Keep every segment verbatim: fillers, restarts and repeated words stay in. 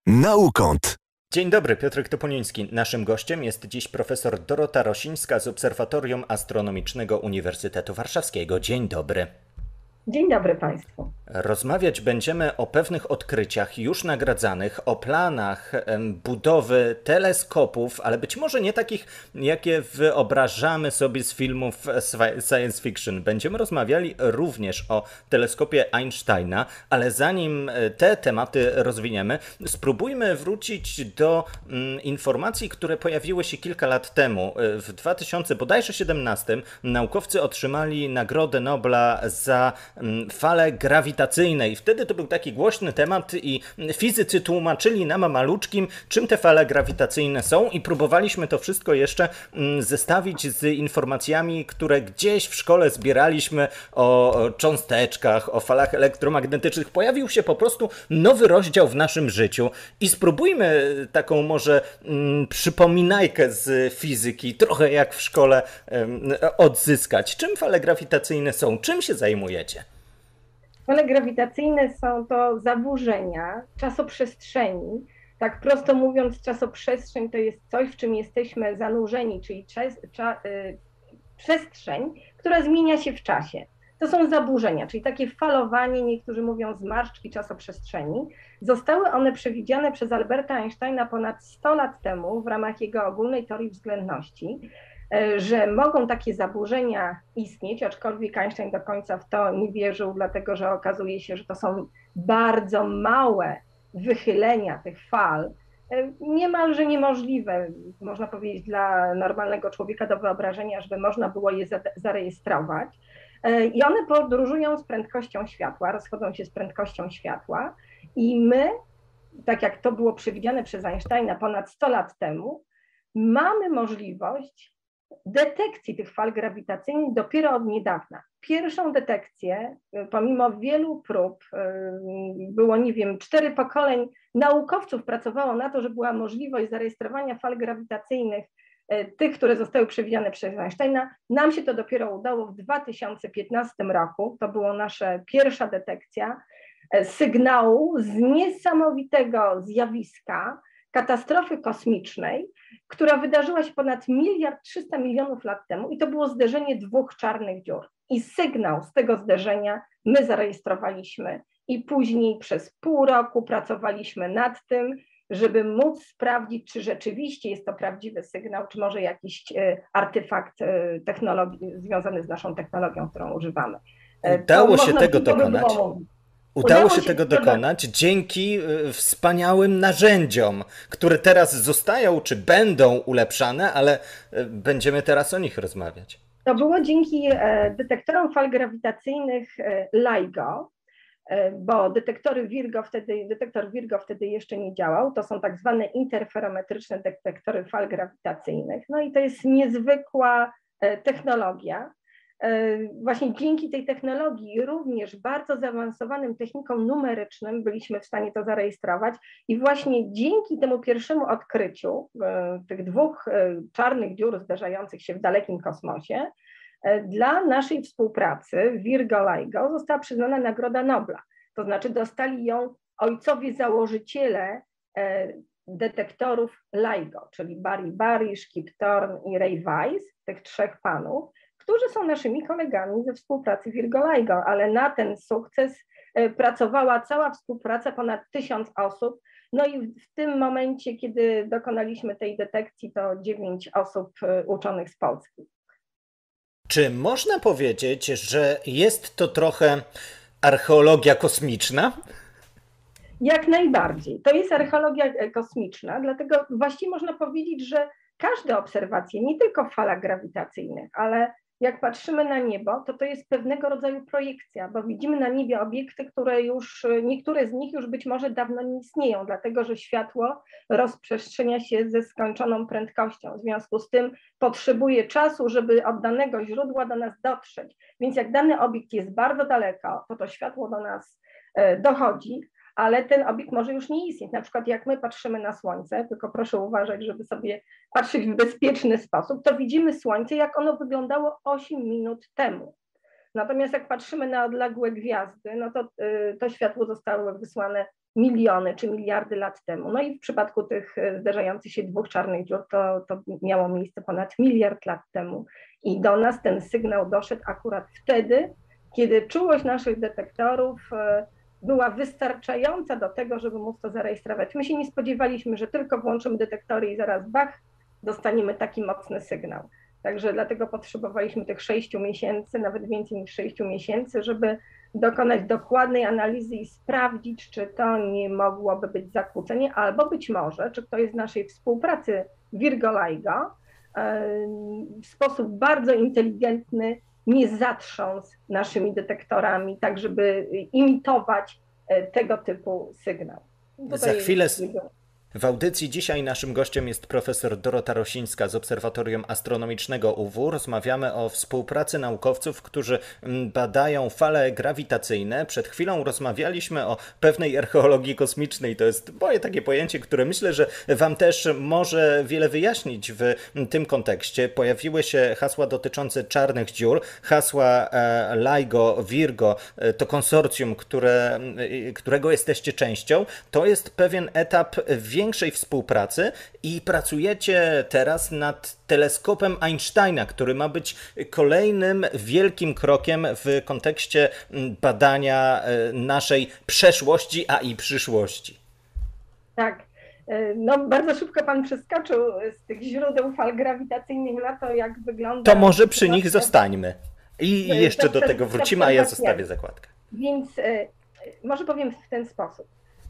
Naukąt. Dzień dobry, Piotrek Topuliński. Naszym gościem jest dziś profesor Dorota Rosińska z Obserwatorium Astronomicznego Uniwersytetu Warszawskiego. Dzień dobry. Dzień dobry Państwu. Rozmawiać będziemy o pewnych odkryciach już nagradzanych, o planach budowy teleskopów, ale być może nie takich, jakie wyobrażamy sobie z filmów science fiction. Będziemy rozmawiali również o teleskopie Einsteina, ale zanim te tematy rozwiniemy, spróbujmy wrócić do mm, informacji, które pojawiły się kilka lat temu. W dwa tysiące siedemnastym naukowcy otrzymali Nagrodę Nobla za fale grawitacyjne i wtedy to był taki głośny temat i fizycy tłumaczyli nam maluczkim, czym te fale grawitacyjne są i próbowaliśmy to wszystko jeszcze zestawić z informacjami, które gdzieś w szkole zbieraliśmy o cząsteczkach, o falach elektromagnetycznych. Pojawił się po prostu nowy rozdział w naszym życiu i spróbujmy taką może mm, przypominajkę z fizyki, trochę jak w szkole, um, odzyskać. Czym fale grawitacyjne są? Czym się zajmujecie? Fale grawitacyjne są to zaburzenia czasoprzestrzeni. Tak prosto mówiąc, czasoprzestrzeń to jest coś, w czym jesteśmy zanurzeni, czyli czas, cza, y, przestrzeń, która zmienia się w czasie. To są zaburzenia, czyli takie falowanie, niektórzy mówią zmarszczki czasoprzestrzeni. Zostały one przewidziane przez Alberta Einsteina ponad sto lat temu w ramach jego ogólnej teorii względności, że mogą takie zaburzenia istnieć, aczkolwiek Einstein do końca w to nie wierzył, dlatego że okazuje się, że to są bardzo małe wychylenia tych fal, niemalże niemożliwe, można powiedzieć, dla normalnego człowieka do wyobrażenia, żeby można było je zarejestrować. I one podróżują z prędkością światła, rozchodzą się z prędkością światła i my, tak jak to było przewidziane przez Einsteina ponad sto lat temu, mamy możliwość detekcji tych fal grawitacyjnych dopiero od niedawna. Pierwszą detekcję, pomimo wielu prób, było, nie wiem, cztery pokoleń naukowców pracowało na to, że była możliwość zarejestrowania fal grawitacyjnych, tych, które zostały przewidziane przez Einsteina. Nam się to dopiero udało w dwa tysiące piętnastym roku. To była nasza pierwsza detekcja sygnału z niesamowitego zjawiska, katastrofy kosmicznej, która wydarzyła się ponad miliard trzysta milionów lat temu i to było zderzenie dwóch czarnych dziur. I sygnał z tego zderzenia my zarejestrowaliśmy i później przez pół roku pracowaliśmy nad tym, żeby móc sprawdzić, czy rzeczywiście jest to prawdziwy sygnał, czy może jakiś artefakt technologii związany z naszą technologią, którą używamy. Udało się tego dokonać. Udało, Udało się, się tego dokonać dokonać dzięki wspaniałym narzędziom, które teraz zostają czy będą ulepszane, ale będziemy teraz o nich rozmawiać. To było dzięki detektorom fal grawitacyjnych LIGO, bo detektory Virgo wtedy, detektor Virgo wtedy jeszcze nie działał. To są tak zwane interferometryczne detektory fal grawitacyjnych. No i to jest niezwykła technologia. Właśnie dzięki tej technologii, również bardzo zaawansowanym technikom numerycznym byliśmy w stanie to zarejestrować i właśnie dzięki temu pierwszemu odkryciu tych dwóch czarnych dziur zdarzających się w dalekim kosmosie, dla naszej współpracy Virgo-LIGO została przyznana Nagroda Nobla. To znaczy dostali ją ojcowie założyciele detektorów LIGO, czyli Barry Barish, Kip Thorne i Ray Weiss, tych trzech panów, którzy są naszymi kolegami ze współpracy Virgo-LIGO, ale na ten sukces pracowała cała współpraca, ponad tysiąc osób. No i w tym momencie, kiedy dokonaliśmy tej detekcji, to dziewięć osób uczonych z Polski. Czy można powiedzieć, że jest to trochę archeologia kosmiczna? Jak najbardziej. To jest archeologia kosmiczna, dlatego właściwie można powiedzieć, że każde obserwacje, nie tylko w falach grawitacyjnych, ale jak patrzymy na niebo, to to jest pewnego rodzaju projekcja, bo widzimy na niebie obiekty, które już, niektóre z nich już być może dawno nie istnieją, dlatego że światło rozprzestrzenia się ze skończoną prędkością. W związku z tym potrzebuje czasu, żeby od danego źródła do nas dotrzeć. Więc jak dany obiekt jest bardzo daleko, to to światło do nas dochodzi, ale ten obiekt może już nie istnieć. Na przykład jak my patrzymy na Słońce, tylko proszę uważać, żeby sobie patrzeć w bezpieczny sposób, to widzimy Słońce, jak ono wyglądało osiem minut temu. Natomiast jak patrzymy na odległe gwiazdy, no to to światło zostało wysłane miliony czy miliardy lat temu. No i w przypadku tych zderzających się dwóch czarnych dziur to, to miało miejsce ponad miliard lat temu. I do nas ten sygnał doszedł akurat wtedy, kiedy czułość naszych detektorów była wystarczająca do tego, żeby móc to zarejestrować. My się nie spodziewaliśmy, że tylko włączymy detektory i zaraz bach, dostaniemy taki mocny sygnał. Także dlatego potrzebowaliśmy tych sześciu miesięcy, nawet więcej niż sześciu miesięcy, żeby dokonać dokładnej analizy i sprawdzić, czy to nie mogłoby być zakłócenie, albo być może, czy ktoś z naszej współpracy Virgo LIGO w sposób bardzo inteligentny nie zatrząsł naszymi detektorami, tak żeby imitować tego typu sygnał. Tutaj Za chwilę... W audycji dzisiaj naszym gościem jest profesor Dorota Rosińska z Obserwatorium Astronomicznego U W. Rozmawiamy o współpracy naukowców, którzy badają fale grawitacyjne. Przed chwilą rozmawialiśmy o pewnej archeologii kosmicznej. To jest moje takie pojęcie, które myślę, że Wam też może wiele wyjaśnić w tym kontekście. Pojawiły się hasła dotyczące czarnych dziur, hasła LIGO, Virgo, to konsorcjum, które, którego jesteście częścią. To jest pewien etap większej większej współpracy i pracujecie teraz nad teleskopem Einsteina, który ma być kolejnym wielkim krokiem w kontekście badania naszej przeszłości, a i przyszłości. Tak. No, bardzo szybko Pan przeskoczył z tych źródeł fal grawitacyjnych na to, jak wygląda... To może przy nich zostańmy. I jeszcze do tego wrócimy, a ja zostawię zakładkę. Więc może powiem w ten sposób.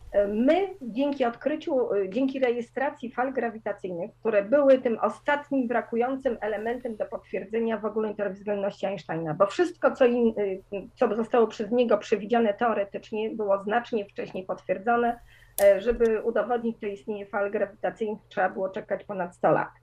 My dzięki odkryciu, dzięki rejestracji fal grawitacyjnych, które były tym ostatnim brakującym elementem do potwierdzenia w ogóle interwzględności Einsteina, bo wszystko, co, in, co zostało przez niego przewidziane teoretycznie, było znacznie wcześniej potwierdzone. Żeby udowodnić, że istnieje fal grawitacyjnych, trzeba było czekać ponad sto lat.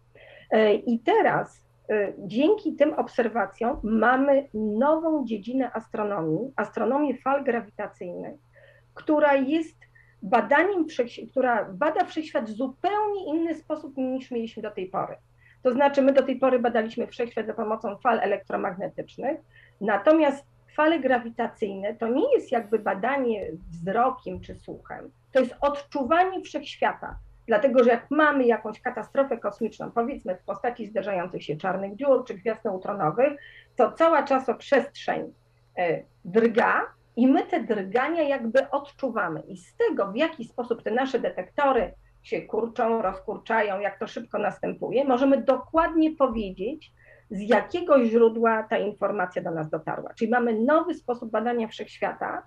I teraz dzięki tym obserwacjom mamy nową dziedzinę astronomii, astronomię fal grawitacyjnych, która jest badaniem, która bada wszechświat w zupełnie inny sposób niż mieliśmy do tej pory. To znaczy my do tej pory badaliśmy wszechświat za pomocą fal elektromagnetycznych, natomiast fale grawitacyjne to nie jest jakby badanie wzrokiem czy słuchem, to jest odczuwanie wszechświata. Dlatego, że jak mamy jakąś katastrofę kosmiczną, powiedzmy w postaci zderzających się czarnych dziur czy gwiazd neutronowych, to cała czasoprzestrzeń drga, i my te drgania jakby odczuwamy. I z tego, w jaki sposób te nasze detektory się kurczą, rozkurczają, jak to szybko następuje, możemy dokładnie powiedzieć, z jakiego źródła ta informacja do nas dotarła. Czyli mamy nowy sposób badania wszechświata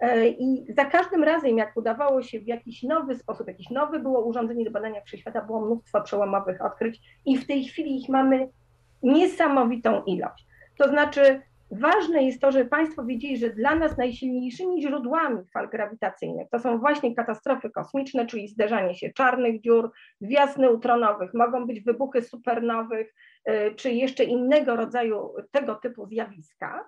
i za każdym razem, jak udawało się w jakiś nowy sposób, jakieś nowe było urządzenie do badania wszechświata, było mnóstwo przełomowych odkryć i w tej chwili ich mamy niesamowitą ilość. To znaczy, ważne jest to, żeby Państwo wiedzieli, że dla nas najsilniejszymi źródłami fal grawitacyjnych to są właśnie katastrofy kosmiczne, czyli zderzanie się czarnych dziur, gwiazd neutronowych, mogą być wybuchy supernowych, czy jeszcze innego rodzaju tego typu zjawiska.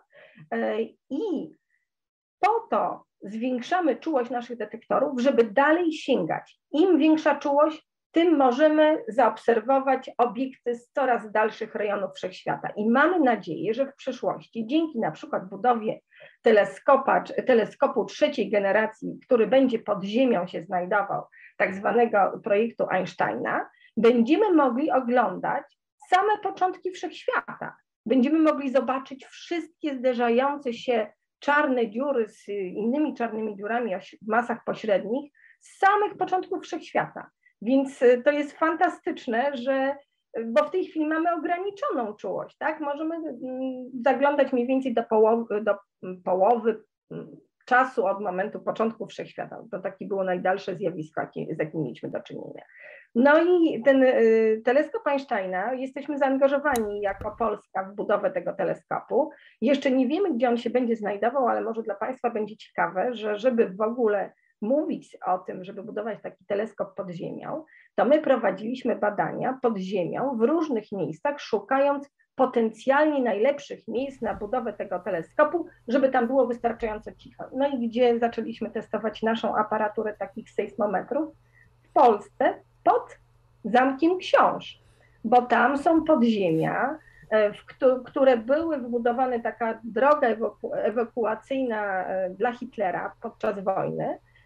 I po to zwiększamy czułość naszych detektorów, żeby dalej sięgać. Im większa czułość, tym możemy zaobserwować obiekty z coraz dalszych rejonów wszechświata. I mamy nadzieję, że w przyszłości, dzięki na przykład budowie teleskopa, teleskopu trzeciej generacji, który będzie pod ziemią się znajdował, tak zwanego projektu Einsteina, będziemy mogli oglądać same początki wszechświata. Będziemy mogli zobaczyć wszystkie zderzające się czarne dziury z innymi czarnymi dziurami o masach pośrednich z samych początków wszechświata. Więc to jest fantastyczne, że, bo w tej chwili mamy ograniczoną czułość, tak? Możemy zaglądać mniej więcej do połowy, do połowy czasu od momentu początku wszechświata. To takie było najdalsze zjawisko, z jakim mieliśmy do czynienia. No i ten teleskop Einsteina, jesteśmy zaangażowani jako Polska w budowę tego teleskopu. Jeszcze nie wiemy, gdzie on się będzie znajdował, ale może dla Państwa będzie ciekawe, że żeby w ogóle mówić o tym, żeby budować taki teleskop pod ziemią, to my prowadziliśmy badania pod ziemią w różnych miejscach, szukając potencjalnie najlepszych miejsc na budowę tego teleskopu, żeby tam było wystarczająco cicho. No i gdzie zaczęliśmy testować naszą aparaturę takich sejsmometrów? W Polsce pod Zamkiem Książ, bo tam są podziemia, w które były wybudowane, taka droga ewaku ewakuacyjna dla Hitlera podczas wojny,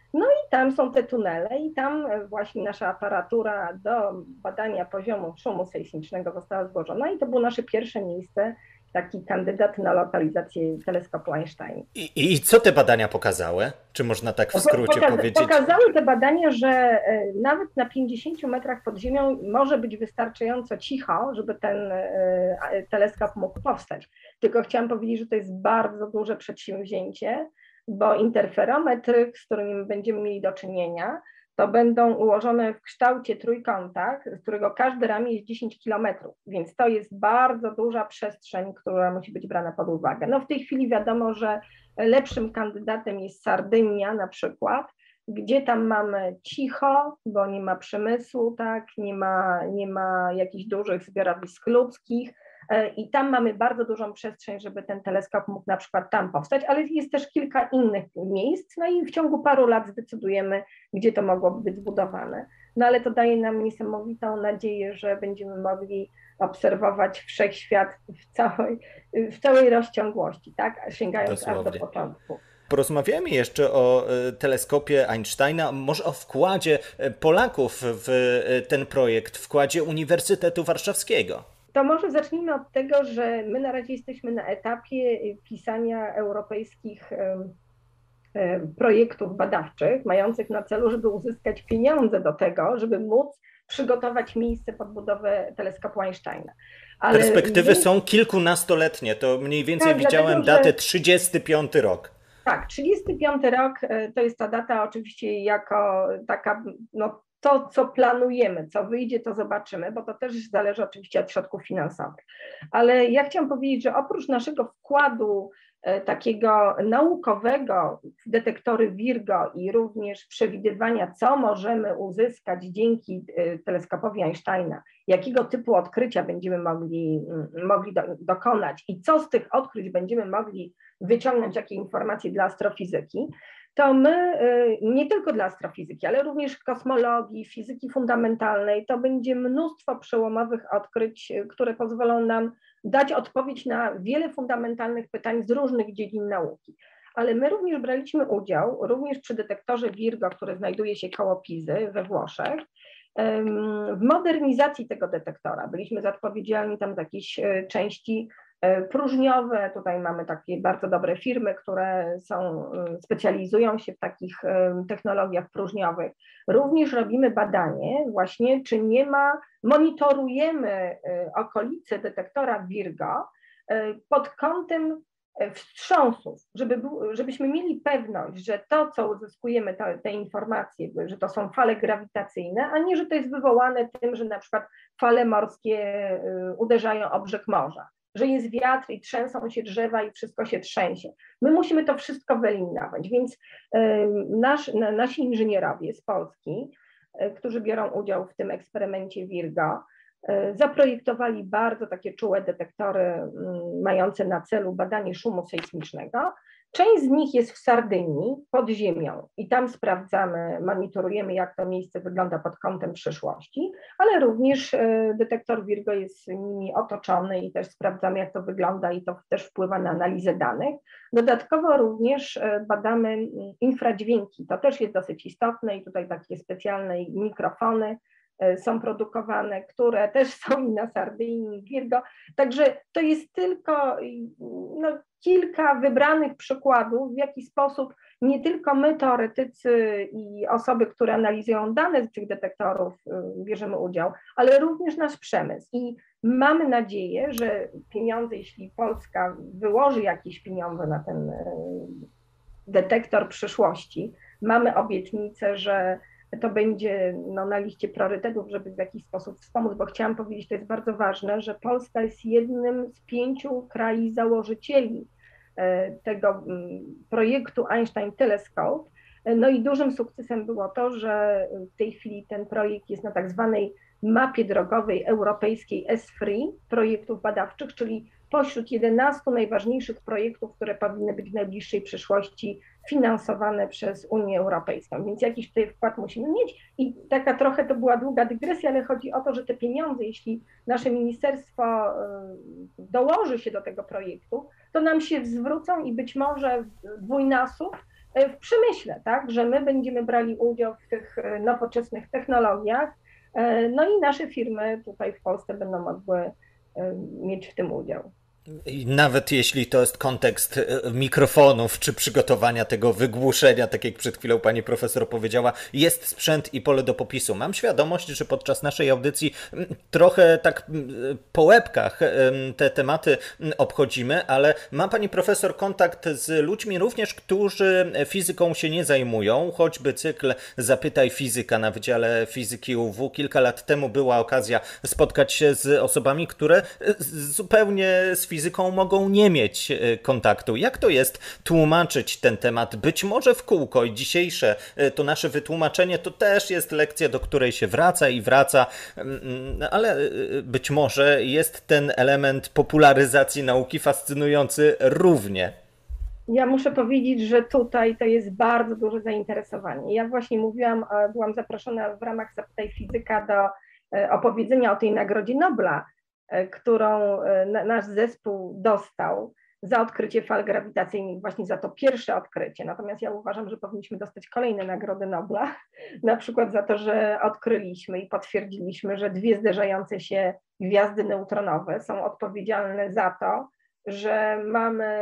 No i tam są te tunele i tam właśnie nasza aparatura do badania poziomu szumu sejsmicznego została złożona i to było nasze pierwsze miejsce, taki kandydat na lokalizację teleskopu Einstein. I, I co te badania pokazały? Czy można tak w skrócie Pokaza powiedzieć? Pokazały te badania, że nawet na pięćdziesięciu metrach pod ziemią może być wystarczająco cicho, żeby ten teleskop mógł powstać. Tylko chciałam powiedzieć, że to jest bardzo duże przedsięwzięcie, bo interferometry, z którymi będziemy mieli do czynienia, to będą ułożone w kształcie trójkąta, z którego każde ramię jest dziesięć kilometrów, więc to jest bardzo duża przestrzeń, która musi być brana pod uwagę. No w tej chwili wiadomo, że lepszym kandydatem jest Sardynia na przykład, gdzie tam mamy cicho, bo nie ma przemysłu, tak, nie ma, nie ma jakichś dużych zbiorowisk ludzkich, i tam mamy bardzo dużą przestrzeń, żeby ten teleskop mógł na przykład tam powstać, ale jest też kilka innych miejsc, no i w ciągu paru lat zdecydujemy, gdzie to mogłoby być zbudowane. No ale to daje nam niesamowitą nadzieję, że będziemy mogli obserwować wszechświat w całej, w całej rozciągłości, tak, sięgając Dosłownie. aż do początku. Porozmawiamy jeszcze o teleskopie Einsteina, może o wkładzie Polaków w ten projekt, wkładzie Uniwersytetu Warszawskiego. To może zacznijmy od tego, że my na razie jesteśmy na etapie pisania europejskich projektów badawczych, mających na celu, żeby uzyskać pieniądze do tego, żeby móc przygotować miejsce pod budowę teleskopu Einsteina. Ale perspektywy więc... są kilkunastoletnie, to mniej więcej tak, widziałem dlatego, datę że... trzydziesty piąty rok. Tak, trzydziesty piąty rok to jest ta data oczywiście jako taka, no to, co planujemy, co wyjdzie, to zobaczymy, bo to też zależy oczywiście od środków finansowych. Ale ja chciałam powiedzieć, że oprócz naszego wkładu takiego naukowego w detektory Virgo i również przewidywania, co możemy uzyskać dzięki teleskopowi Einsteina, jakiego typu odkrycia będziemy mogli, mogli do, dokonać i co z tych odkryć będziemy mogli wyciągnąć, jakie informacje dla astrofizyki, to my nie tylko dla astrofizyki, ale również kosmologii, fizyki fundamentalnej, to będzie mnóstwo przełomowych odkryć, które pozwolą nam dać odpowiedź na wiele fundamentalnych pytań z różnych dziedzin nauki. Ale my również braliśmy udział, również przy detektorze Virgo, który znajduje się koło Pizy we Włoszech, w modernizacji tego detektora. Byliśmy odpowiedzialni tam za jakieś części próżniowe. Tutaj mamy takie bardzo dobre firmy, które są, specjalizują się w takich technologiach próżniowych. Również robimy badanie właśnie, czy nie ma, monitorujemy okolice detektora Virgo pod kątem wstrząsów, żeby, żebyśmy mieli pewność, że to, co uzyskujemy, te, te informacje, że to są fale grawitacyjne, a nie, że to jest wywołane tym, że na przykład fale morskie uderzają o brzeg morza, że jest wiatr i trzęsą się drzewa i wszystko się trzęsie. My musimy to wszystko wyeliminować, więc nasz, nasi inżynierowie z Polski, którzy biorą udział w tym eksperymencie Virgo, zaprojektowali bardzo takie czułe detektory mające na celu badanie szumu sejsmicznego. Część z nich jest w Sardynii, pod ziemią i tam sprawdzamy, monitorujemy, jak to miejsce wygląda pod kątem przyszłości, ale również detektor Virgo jest nimi otoczony i też sprawdzamy, jak to wygląda i to też wpływa na analizę danych. Dodatkowo również badamy infradźwięki, to też jest dosyć istotne i tutaj takie specjalne mikrofony są produkowane, które też są i na Sardynii, Virgo. Także to jest tylko no, kilka wybranych przykładów, w jaki sposób nie tylko my, teoretycy i osoby, które analizują dane z tych detektorów, bierzemy udział, ale również nasz przemysł. I mamy nadzieję, że pieniądze, jeśli Polska wyłoży jakieś pieniądze na ten detektor przyszłości, mamy obietnicę, że to będzie no, na liście priorytetów, żeby w jakiś sposób wspomóc, bo chciałam powiedzieć, to jest bardzo ważne, że Polska jest jednym z pięciu krajów założycieli tego projektu Einstein Telescope. No i dużym sukcesem było to, że w tej chwili ten projekt jest na tak zwanej mapie drogowej europejskiej E S F R I projektów badawczych, czyli pośród jedenastu najważniejszych projektów, które powinny być w najbliższej przyszłości finansowane przez Unię Europejską. Więc jakiś tutaj wkład musimy mieć i taka trochę to była długa dygresja, ale chodzi o to, że te pieniądze, jeśli nasze ministerstwo dołoży się do tego projektu, to nam się zwrócą i być może dwójnasób w przemyśle, tak, że my będziemy brali udział w tych nowoczesnych technologiach, no i nasze firmy tutaj w Polsce będą mogły mieć w tym udział. I nawet jeśli to jest kontekst mikrofonów, czy przygotowania tego wygłuszenia, tak jak przed chwilą pani profesor powiedziała, jest sprzęt i pole do popisu. Mam świadomość, że podczas naszej audycji trochę tak po łebkach te tematy obchodzimy, ale ma pani profesor kontakt z ludźmi również, którzy fizyką się nie zajmują, choćby cykl Zapytaj fizyka na Wydziale Fizyki U W. Kilka lat temu była okazja spotkać się z osobami, które zupełnie z fizyką fizyką mogą nie mieć kontaktu. Jak to jest tłumaczyć ten temat? Być może w kółko i dzisiejsze to nasze wytłumaczenie to też jest lekcja, do której się wraca i wraca, ale być może jest ten element popularyzacji nauki fascynujący równie. Ja muszę powiedzieć, że tutaj to jest bardzo duże zainteresowanie. Ja właśnie mówiłam, byłam zaproszona w ramach Zapytaj Fizyka do opowiedzenia o tej Nagrodzie Nobla, którą nasz zespół dostał za odkrycie fal grawitacyjnych, właśnie za to pierwsze odkrycie. Natomiast ja uważam, że powinniśmy dostać kolejne nagrody Nobla, na przykład za to, że odkryliśmy i potwierdziliśmy, że dwie zderzające się gwiazdy neutronowe są odpowiedzialne za to, że mamy,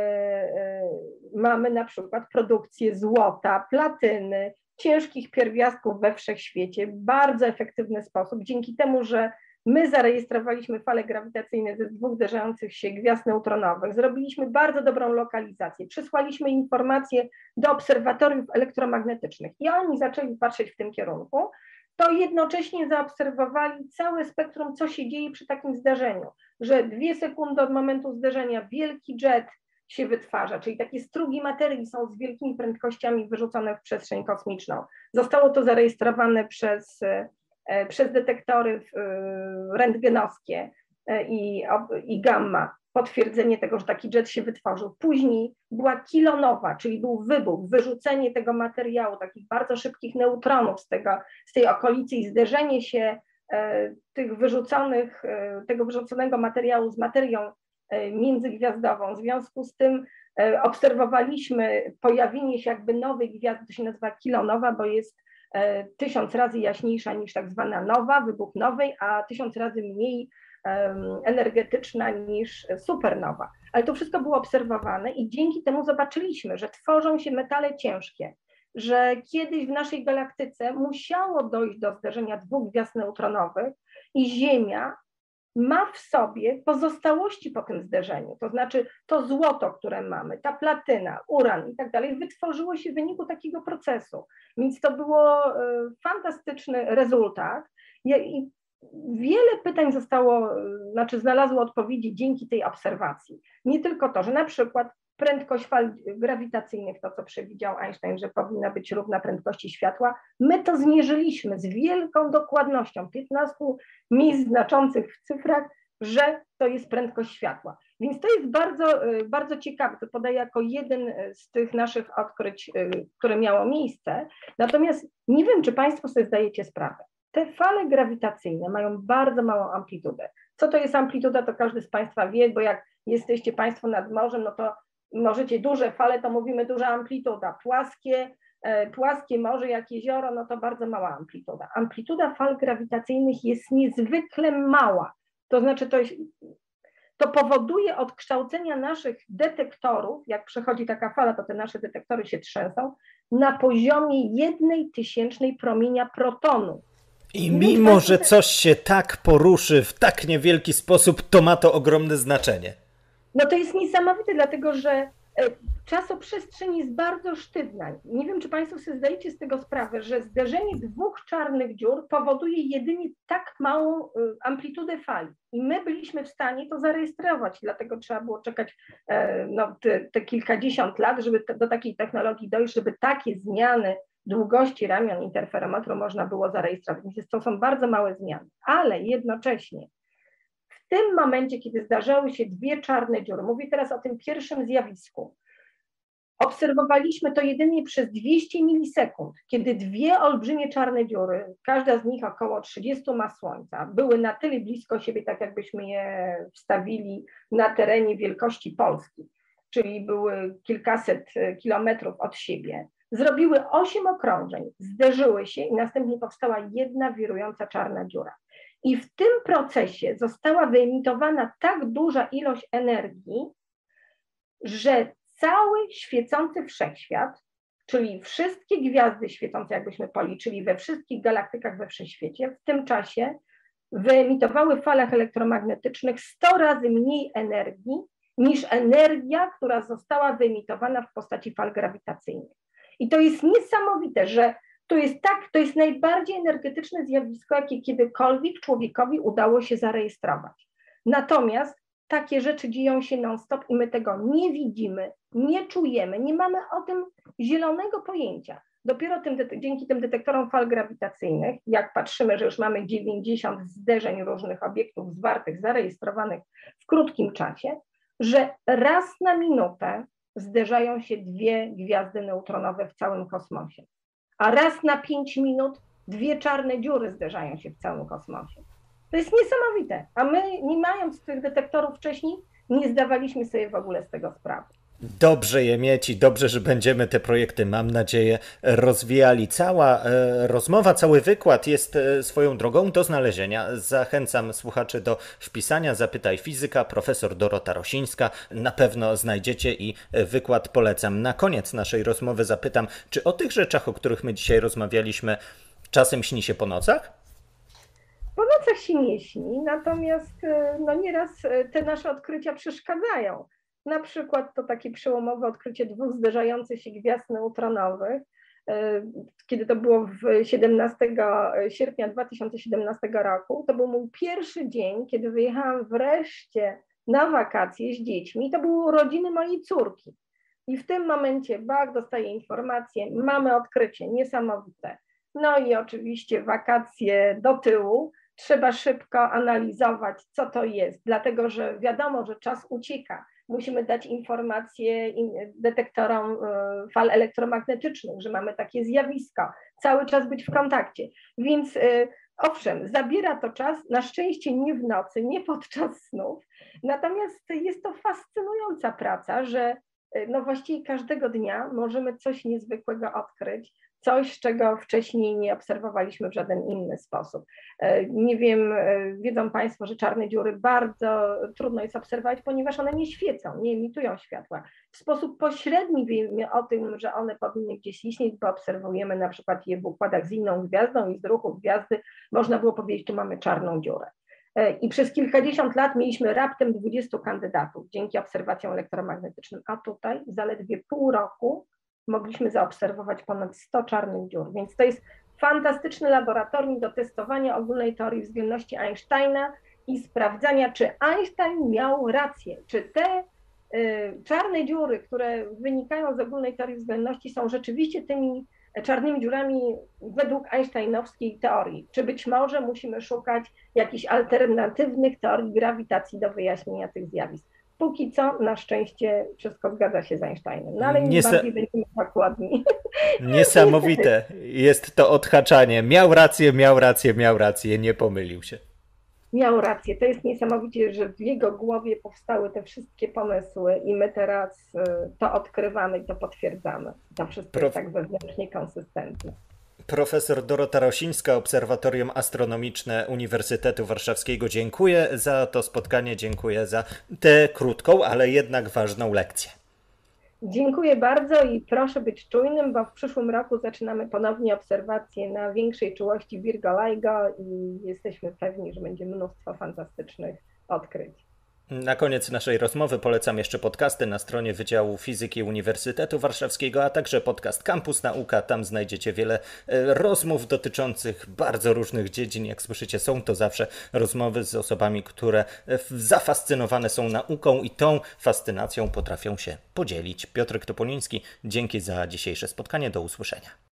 mamy na przykład produkcję złota, platyny, ciężkich pierwiastków we wszechświecie w bardzo efektywny sposób, dzięki temu, że my zarejestrowaliśmy fale grawitacyjne ze dwóch zderzających się gwiazd neutronowych, zrobiliśmy bardzo dobrą lokalizację, przysłaliśmy informacje do obserwatoriów elektromagnetycznych i oni zaczęli patrzeć w tym kierunku, to jednocześnie zaobserwowali całe spektrum, co się dzieje przy takim zdarzeniu, że dwie sekundy od momentu zderzenia wielki jet się wytwarza, czyli takie strugi materii są z wielkimi prędkościami wyrzucone w przestrzeń kosmiczną. Zostało to zarejestrowane przez przez detektory rentgenowskie i, i gamma, potwierdzenie tego, że taki jet się wytworzył. Później była kilonowa, czyli był wybuch, wyrzucenie tego materiału, takich bardzo szybkich neutronów z, tego, z tej okolicy i zderzenie się tych wyrzuconych, tego wyrzuconego materiału z materią międzygwiazdową. W związku z tym obserwowaliśmy pojawienie się jakby nowej gwiazdy, to się nazywa kilonowa, bo jest tysiąc razy jaśniejsza niż tak zwana nowa, wybuch nowej, a tysiąc razy mniej energetyczna niż supernowa. Ale to wszystko było obserwowane i dzięki temu zobaczyliśmy, że tworzą się metale ciężkie, że kiedyś w naszej galaktyce musiało dojść do zderzenia dwóch gwiazd neutronowych i Ziemia ma w sobie pozostałości po tym zderzeniu, to znaczy to złoto, które mamy, ta platyna, uran i tak dalej, wytworzyło się w wyniku takiego procesu, więc to było fantastyczny rezultat i wiele pytań zostało, znaczy znalazło odpowiedzi dzięki tej obserwacji. Nie tylko to, że na przykład prędkość fal grawitacyjnych, to co przewidział Einstein, że powinna być równa prędkości światła, my to zmierzyliśmy z wielką dokładnością, piętnaście miejsc znaczących w cyfrach, że to jest prędkość światła. Więc to jest bardzo, bardzo ciekawe, to podaję jako jeden z tych naszych odkryć, które miało miejsce. Natomiast nie wiem, czy Państwo sobie zdajecie sprawę. Te fale grawitacyjne mają bardzo małą amplitudę. Co to jest amplituda, to każdy z Państwa wie, bo jak jesteście Państwo nad morzem, no to możecie duże fale, to mówimy duża amplituda, płaskie, płaskie morze jak jezioro, no to bardzo mała amplituda. Amplituda fal grawitacyjnych jest niezwykle mała, to znaczy to, jest, to powoduje od kształcenia naszych detektorów, jak przechodzi taka fala, to te nasze detektory się trzęsą, na poziomie jednej tysięcznej promienia protonu. I mimo, że coś się tak poruszy w tak niewielki sposób, to ma to ogromne znaczenie. No to jest niesamowite, dlatego że czasoprzestrzeń jest bardzo sztywna. Nie wiem, czy Państwo sobie zdajecie z tego sprawę, że zderzenie dwóch czarnych dziur powoduje jedynie tak małą amplitudę fali. I my byliśmy w stanie to zarejestrować, dlatego trzeba było czekać no, te, te kilkadziesiąt lat, żeby te, do takiej technologii dojść, żeby takie zmiany długości ramion interferometru można było zarejestrować. Więc to są bardzo małe zmiany, ale jednocześnie w tym momencie, kiedy zdarzały się dwie czarne dziury, mówię teraz o tym pierwszym zjawisku, obserwowaliśmy to jedynie przez dwieście milisekund, kiedy dwie olbrzymie czarne dziury, każda z nich około trzydziestu mas Słońca, były na tyle blisko siebie, tak jakbyśmy je wstawili na terenie wielkości Polski, czyli były kilkaset kilometrów od siebie, zrobiły osiem okrążeń, zderzyły się i następnie powstała jedna wirująca czarna dziura. I w tym procesie została wyemitowana tak duża ilość energii, że cały świecący wszechświat, czyli wszystkie gwiazdy świecące, jakbyśmy policzyli we wszystkich galaktykach we wszechświecie, w tym czasie wyemitowały w falach elektromagnetycznych sto razy mniej energii niż energia, która została wyemitowana w postaci fal grawitacyjnych. I to jest niesamowite, że to jest tak, to jest najbardziej energetyczne zjawisko, jakie kiedykolwiek człowiekowi udało się zarejestrować. Natomiast takie rzeczy dzieją się non-stop i my tego nie widzimy, nie czujemy, nie mamy o tym zielonego pojęcia. Dopiero tym, dzięki tym detektorom fal grawitacyjnych, jak patrzymy, że już mamy dziewięćdziesiąt zderzeń różnych obiektów zwartych, zarejestrowanych w krótkim czasie, że raz na minutę zderzają się dwie gwiazdy neutronowe w całym kosmosie, a raz na pięć minut dwie czarne dziury zderzają się w całym kosmosie. To jest niesamowite, a my, nie mając tych detektorów wcześniej, nie zdawaliśmy sobie w ogóle z tego sprawy. Dobrze je mieć i dobrze, że będziemy te projekty, mam nadzieję, rozwijali. Cała e, rozmowa, cały wykład jest e, swoją drogą do znalezienia. Zachęcam słuchaczy do wpisania Zapytaj Fizyka, profesor Dorota Rosińska. Na pewno znajdziecie i wykład polecam. Na koniec naszej rozmowy zapytam, czy o tych rzeczach, o których my dzisiaj rozmawialiśmy, czasem śni się po nocach? Po nocach się nie śni, natomiast no nieraz te nasze odkrycia przeszkadzają. Na przykład to takie przełomowe odkrycie dwóch zderzających się gwiazd neutronowych, kiedy to było w siedemnastego sierpnia dwa tysiące siedemnastego roku. To był mój pierwszy dzień, kiedy wyjechałam wreszcie na wakacje z dziećmi. To były urodziny mojej córki. I w tym momencie bak, dostaję informację, mamy odkrycie niesamowite. No i oczywiście wakacje do tyłu. Trzeba szybko analizować, co to jest, dlatego że wiadomo, że czas ucieka. Musimy dać informacje detektorom fal elektromagnetycznych, że mamy takie zjawisko, cały czas być w kontakcie. Więc owszem, zabiera to czas, na szczęście nie w nocy, nie podczas snów, natomiast jest to fascynująca praca, że no właściwie każdego dnia możemy coś niezwykłego odkryć, coś, czego wcześniej nie obserwowaliśmy w żaden inny sposób. Nie wiem, wiedzą Państwo, że czarne dziury bardzo trudno jest obserwować, ponieważ one nie świecą, nie emitują światła. W sposób pośredni wiemy o tym, że one powinny gdzieś istnieć, bo obserwujemy na przykład je w układach z inną gwiazdą i z ruchu gwiazdy można było powiedzieć, tu mamy czarną dziurę. I przez kilkadziesiąt lat mieliśmy raptem dwudziestu kandydatów dzięki obserwacjom elektromagnetycznym, a tutaj w zaledwie pół roku mogliśmy zaobserwować ponad sto czarnych dziur, więc to jest fantastyczne laboratorium do testowania ogólnej teorii względności Einsteina i sprawdzania, czy Einstein miał rację, czy te y, czarne dziury, które wynikają z ogólnej teorii względności, są rzeczywiście tymi czarnymi dziurami według einsteinowskiej teorii, czy być może musimy szukać jakichś alternatywnych teorii grawitacji do wyjaśnienia tych zjawisk. Póki co, na szczęście, wszystko zgadza się z Einsteinem, no ale im Niesa... bardziej będziemy dokładni. Niesamowite jest to odhaczanie. Miał rację, miał rację, miał rację, nie pomylił się. Miał rację. To jest niesamowicie, że w jego głowie powstały te wszystkie pomysły i my teraz to odkrywamy i to potwierdzamy. To wszystko Prof... jest tak wewnętrznie konsystentne. Profesor Dorota Rosińska, Obserwatorium Astronomiczne Uniwersytetu Warszawskiego. Dziękuję za to spotkanie, dziękuję za tę krótką, ale jednak ważną lekcję. Dziękuję bardzo i proszę być czujnym, bo w przyszłym roku zaczynamy ponownie obserwacje na większej czułości Virgo-LIGO i jesteśmy pewni, że będzie mnóstwo fantastycznych odkryć. Na koniec naszej rozmowy polecam jeszcze podcasty na stronie Wydziału Fizyki Uniwersytetu Warszawskiego, a także podcast Campus Nauka. Tam znajdziecie wiele rozmów dotyczących bardzo różnych dziedzin. Jak słyszycie, są to zawsze rozmowy z osobami, które zafascynowane są nauką i tą fascynacją potrafią się podzielić. Piotrek Topoliński, dzięki za dzisiejsze spotkanie. Do usłyszenia.